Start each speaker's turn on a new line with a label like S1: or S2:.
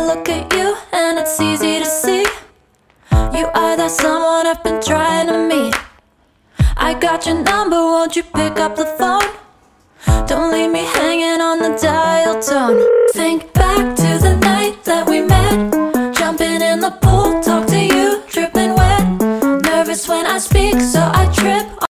S1: look at you and it's easy to see you are that someone I've been trying to meet. I got your number, won't you pick up the phone? Don't leave me hanging on the dial tone. Think back to the night that we met.